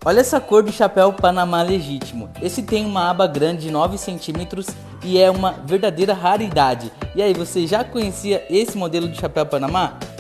Olha essa cor do chapéu Panamá legítimo. Esse tem uma aba grande de 9 centímetros e é uma verdadeira raridade. E aí, você já conhecia esse modelo de chapéu Panamá?